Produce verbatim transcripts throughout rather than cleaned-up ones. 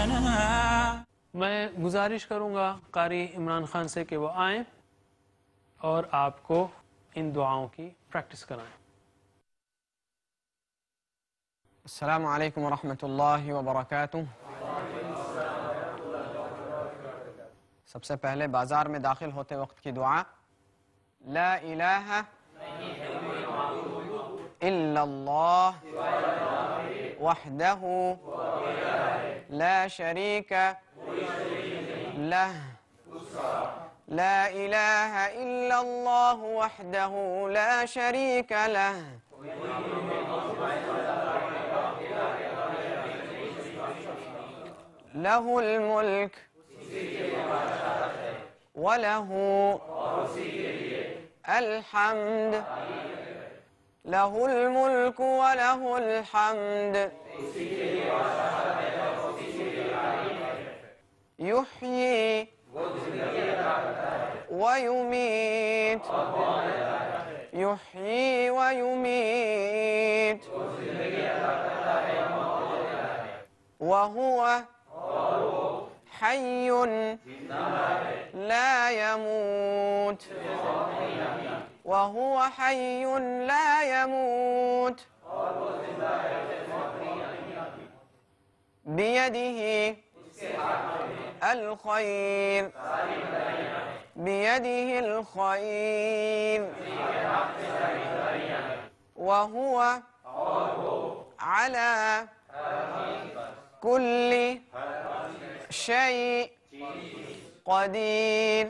لنا. میں گزارش کروں گا قاری عمران خان سے کہ وہ آئیں اور آپ کو ان دعاؤں کی پریکٹس کرائیں. السلام علیکم ورحمۃ اللہ وبرکاتہ. سب سے پہلے بازار میں داخل ہوتے وقت کی دعا. لا الہ الا اللہ وحدہ لا شریک لہ. لا الہ الا اللہ وحدہ لا شریک لہ لہ الملک وَلَهُ الْحَمْدُ. لَهُ الْمُلْكُ وَلَهُ الْحَمْدُ. يُحْيِي وَيُمِيتُ. يُحْيِي وَيُمِيتُ. وَهُوَ حي لا يموت. وهو حي لا يموت. بيده الخير. بيده الخير. وهو على كل شيء قدیر.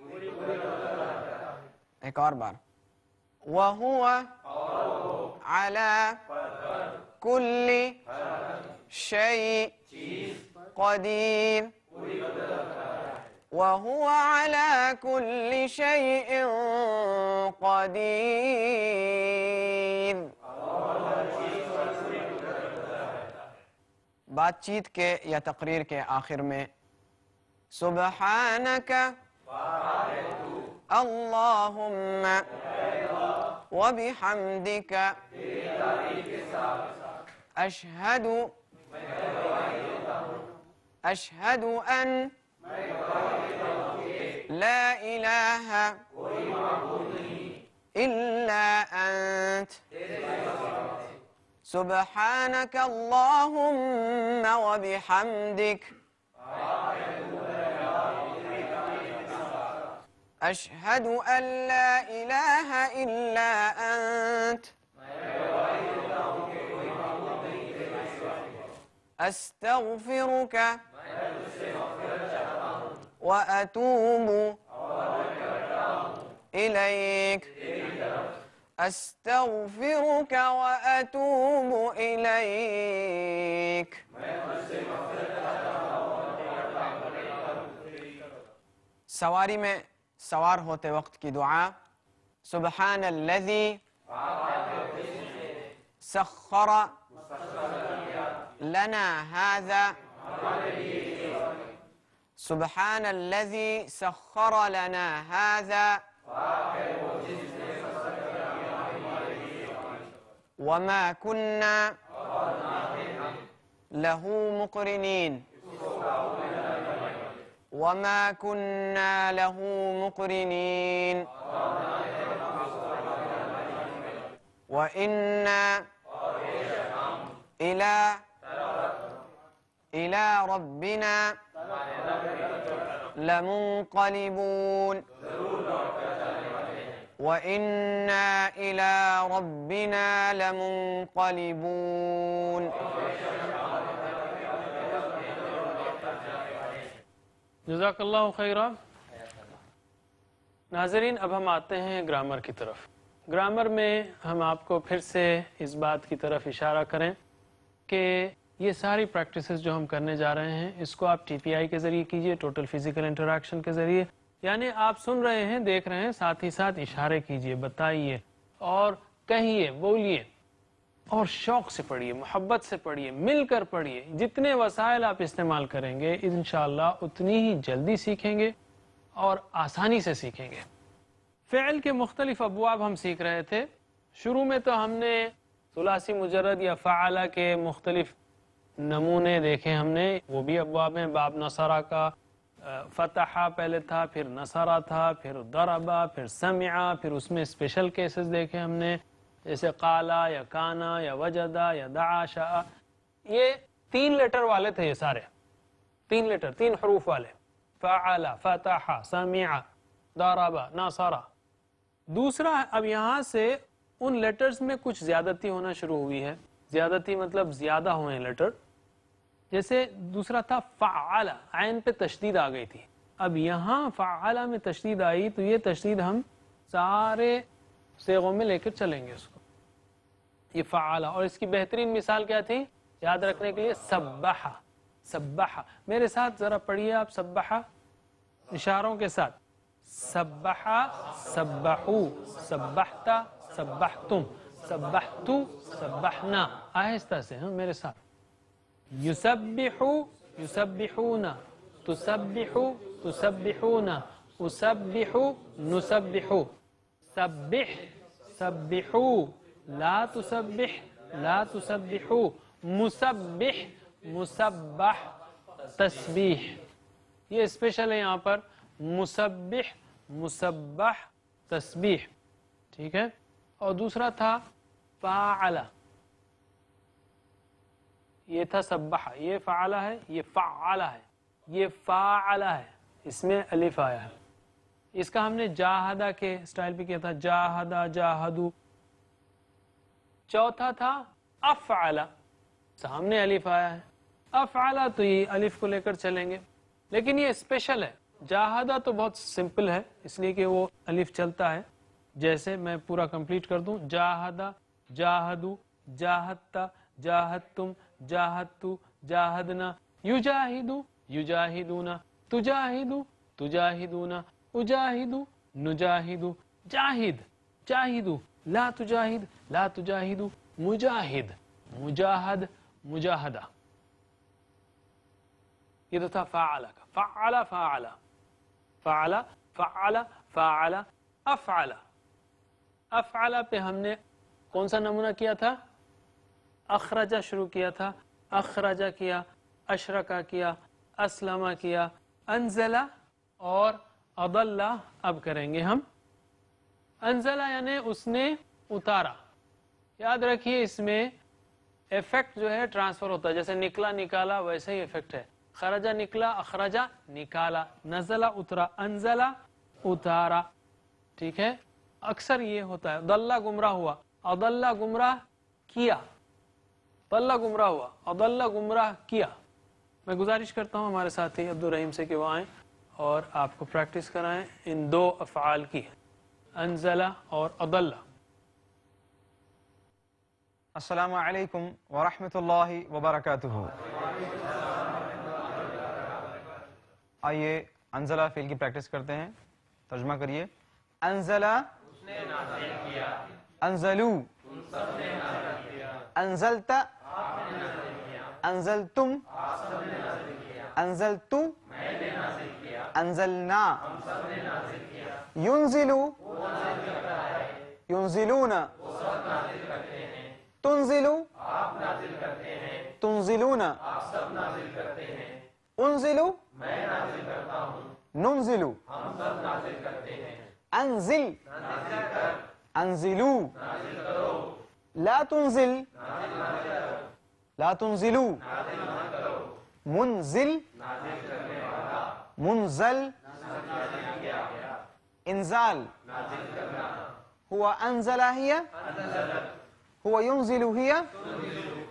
ایک اور بار. وَهُوَ عَلَى كُلِّ شَيْءٍ قدیر. وَهُوَ عَلَى كُلِّ شَيْءٍ قدیر. بات چیت کے یا تقریر کے آخر میں سبحانک اللہم وبحمدک اشہد اشہد ان لا الہ الا انت سبحانک اللہم وبحمدک اشہد ان لا الہ الا انت استغفرک واتوب الیک. استغفرک واتوب الیک. سواری میں سوار ہوتے وقت کی دعا. سبحان الذی سخر لنا هذا. سبحان الذي سخر لنا هذا وما كنا له مقرنين. وما كنا له مقرنين. وإنا إلى إلى ربنا لمنقلبون. وإنا إلى ربنا لمنقلبون. جزاک اللہ خیرہ. ناظرین اب ہم آتے ہیں گرامر کی طرف. گرامر میں ہم آپ کو پھر سے اس بات کی طرف اشارہ کریں کہ یہ ساری پریکٹسز جو ہم کرنے جا رہے ہیں اس کو آپ ٹی پی آئی کے ذریعے کیجئے، ٹوٹل فزیکل انٹریکشن کے ذریعے. یعنی آپ سن رہے ہیں، دیکھ رہے ہیں، ساتھ ہی ساتھ اشارے کیجئے، بتائیے اور کہیے، بولیے اور شوق سے پڑھیے، محبت سے پڑھیے، مل کر پڑھیے. جتنے وسائل آپ استعمال کریں گے انشاءاللہ اتنی ہی جلدی سیکھیں گے اور آسانی سے سیکھیں گے. فعل کے مختلف ابواب ہم سیکھ رہے تھے. شروع میں تو ہم نے ثلاثی مجرد یا فعلہ کے مختلف नमूने देखे हमने, वो भी अब्वाब में। बाब नसरा का फतहा पहले था, फिर नसरा था, फिर दरबा, फिर समिआ, फिर उसमें स्पेशल केसेस देखे हमने, जैसे काला या काना या वजदा या दआ शा। ये तीन लेटर वाले थे, ये सारे तीन लेटर, तीन हरूफ वाले, फ़अला, फतहा, समिआ, दरबा, नसरा। दूसरा, अब यहाँ से उन लेटर्स में कुछ ज्यादती होना शुरू हुई है। ज्यादती मतलब ज्यादा हुए लेटर। जैसे दूसरा था फ़अला, आइन पे तशदीद आ गई थी। अब यहाँ फ़अला में तशदीद आई, तो ये तशदीद हम सारे सेगों में लेकर चलेंगे उसको, ये फ़अला। और इसकी बेहतरीन मिसाल क्या थी याद रखने के लिए? सब्बहा। सब्बहा, मेरे साथ जरा पढ़िए आप सब्बहा इशारों के साथ। सब्बहा, सब्बहू, सब्बहता, सब्बहतुम, सब्बहतु, सब्बहना। आहिस्ता से, हाँ मेरे साथ। युसब्बिहु, युसब्बिहूना, तुसब्बिहु, तुसब्बिहूना, उसब्बिहु, नुसब्बिहु। सब्बिह, सब्बिहू, ला तुसब्बिह, ला तुसब्बिहू। मुसब्बिह, मुसब्बह, तस्बीह। ये स्पेशल है यहाँ पर, मुसब्बिह, मुसब्बह, तस्बीह, ठीक है। और दूसरा था फ़अला, ये था सब्बहा, ये फ़अला है, ये फ़अला है, ये फ़अला है, इसमें अलिफ आया है। इसका हमने जाहदा के स्टाइल पे किया था, जाहदा, जाहदू। चौथा था अफ़अला, सामने अलिफ आया है। अफ़अला तो ये अलिफ को लेकर चलेंगे, लेकिन ये स्पेशल है। जाहदा तो बहुत सिंपल है, इसलिए कि वो अलिफ चलता है। जैसे मैं पूरा कंप्लीट कर दूं, जाहदा, जाहदू, जाहदता, जाहदतुम, जाहदतु, जाहदना, युजाहिदु, युजाहिदूना, तुजाहिदु, तुजाहिदूना, उजाहिदु, नुजाहिदु, जाहिद, जाहिदु, ला तुजाहिद, ला तुजाहिदु, मुजाहिद, मुजाहद, मुजाहदा। ये तो था फ़अला का। फ़अला, फ़अला, फ़अला, फ़अला, फ़अला, अफ़अला। अफ़अला पे हमने कौन सा नमूना किया था? अखरजा शुरू किया था, अखरजा किया, अशरका किया, अस्लमा किया, अंजला और अदल्ला। अब करेंगे हम अंजला, यानी उसने उतारा। याद रखिए इसमें इफेक्ट जो है ट्रांसफर होता है, जैसे निकला निकाला वैसे ही इफेक्ट है। खरजा निकला, अखरजा निकाला, नजला उतरा, अंजला उतारा, ठीक है। अक्सर ये होता है। दल्ला गुमराह हुआ, अदल्ला गुमराह किया, दल्ला गुमराह हुआ, अदल्ला गुमराह किया। मैं गुजारिश करता हूँ हमारे साथी अब्दुल रहीम से कि वो आएँ और आपको प्रैक्टिस कराएं इन दो अफ़आल की, अंजला और अदल्ला। अस्सलामु अलैकुम व रहमतुल्लाहि व बरकातुहू। आइए अंजला फ़ील की प्रैक्टिस करते हैं। तर्जुमा करिए। अंजला, उसने नाज़िल किया। अंजलू, उन सब ने नाज़िल किया। अंजलता, आपने नाज़िल किया। अंजलतुम, आप सब ने नाज़िल किया। अंजलतु, मैंने नाज़िल किया। अंजलना, हम सब ने नाज़िल किया। युनज़िलु, वो नाज़िल करता है। युनज़िलूना, वो सब नाज़िल करते हैं। तुनज़िलु, आप नाज़िल करते हैं। तुनज़िलूना, आप सब नाज़िल करते हैं। उनज़िलु, मैं नाज़िल करता हूँ। नुनज़िलु, हम सब नाज़िल करते हैं। अंज़िल, नाज़िल कर। अंज़िलू, नाज़िल करो। ला तुनज़िल, नाज़िल ना करो। ला तुनज़िलू, नाज़िल ना करो। मुनज़िल, नाज़िल करने वाला। मुनज़ल, नाज़िल किया गया। इंज़ाल, नाज़िल करना। हुआ अंज़ला हिया, हुआ युनज़िलु हिया,